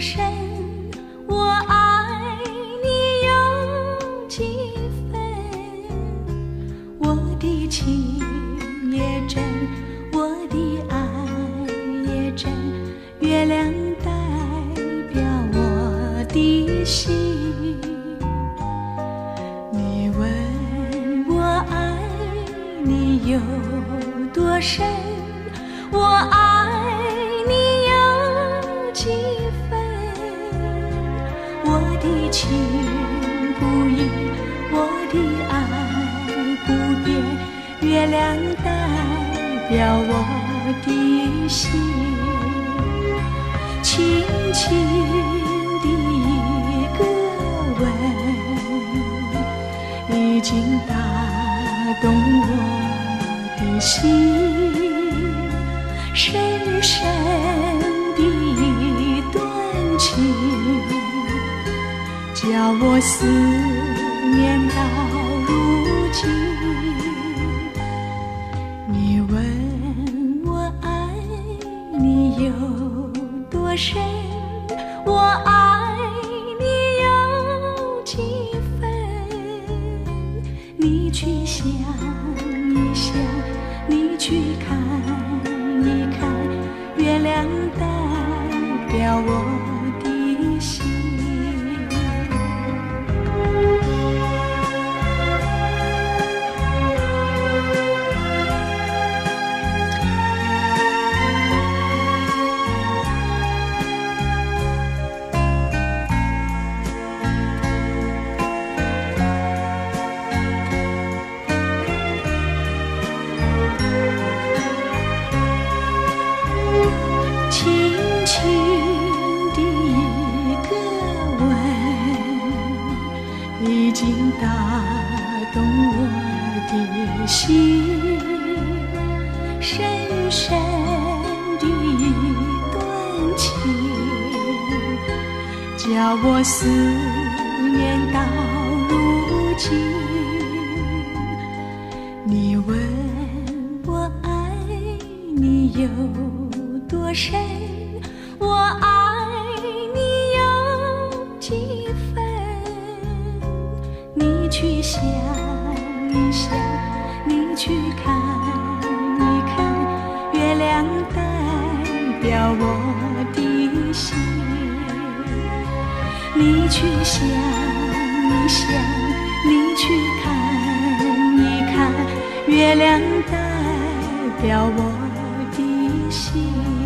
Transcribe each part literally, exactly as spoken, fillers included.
深，我爱你有几分？我的情也真，我的爱也真，月亮代表我的心。你问我爱你有多深，我爱你有几分？我的情不移，我的爱不变，月亮代表我的心。轻轻的一个吻，已经打动我的心。深深的一段情，叫我思念到如今。你问我爱你有多深，我爱你有几分？你去想一想，你去看一看，月亮代表我的心。轻轻的一个吻，已经打动我的心。深深的一段情，叫我思念到如今。你问我爱你有多深，我爱你有几分？你去想一想，你去看一看，月亮代表我的心。你去想一想，你去看一看，月亮代表我的心。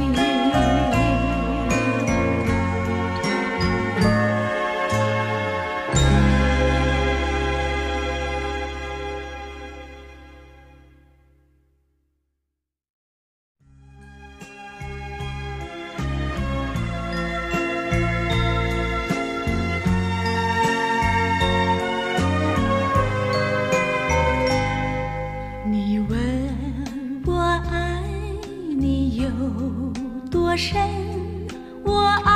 你问我爱你有多深，我爱